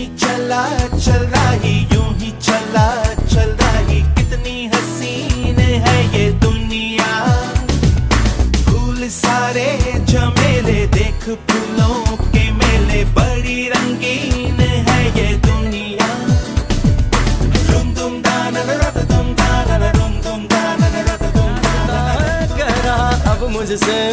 ही चला चल रही, यूं ही चला चल रही, कितनी हसीन है ये दुनिया। फूल सारे झमेले, देख फूलों के मेले, बड़ी रंगीन है ये दुनिया। रुम दुम दाना रत दुम दाना रुम दुम दाना रत दुम दाना। करा अब मुझसे